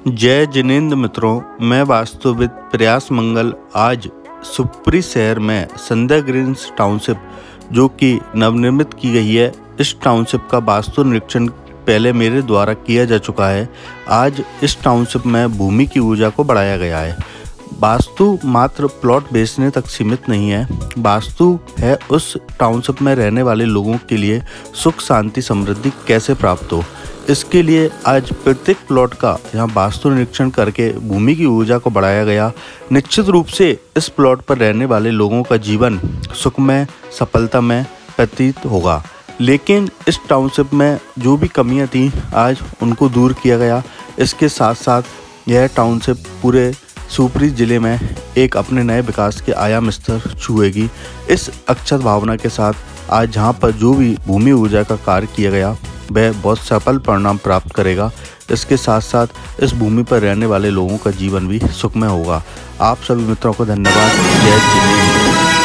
जय जिनेंद्र मित्रों, मैं वास्तुविद प्रयास मंगल आज शिवपुरी शहर में संध्या ग्रीन्स टाउनशिप जो कि नवनिर्मित की गई है, इस टाउनशिप का वास्तु निरीक्षण पहले मेरे द्वारा किया जा चुका है। आज इस टाउनशिप में भूमि की ऊर्जा को बढ़ाया गया है। वास्तु मात्र प्लॉट बेचने तक सीमित नहीं है, वास्तु है उस टाउनशिप में रहने वाले लोगों के लिए सुख शांति समृद्धि कैसे प्राप्त हो। इसके लिए आज प्रत्येक प्लॉट का यहाँ वास्तु निरीक्षण करके भूमि की ऊर्जा को बढ़ाया गया। निश्चित रूप से इस प्लॉट पर रहने वाले लोगों का जीवन सुखमय सफलतामय प्रतीत होगा। लेकिन इस टाउनशिप में जो भी कमियां थीं आज उनको दूर किया गया। इसके साथ साथ यह टाउनशिप पूरे शिवपुरी जिले में एक अपने नए विकास के आयाम स्तर छुएगी। इस अक्षत भावना के साथ आज जहाँ पर जो भी भूमि ऊर्जा का कार्य किया गया वह बहुत सफल परिणाम प्राप्त करेगा। इसके साथ साथ इस भूमि पर रहने वाले लोगों का जीवन भी सुखमय होगा। आप सभी मित्रों को धन्यवाद। जय जिनेंद्र।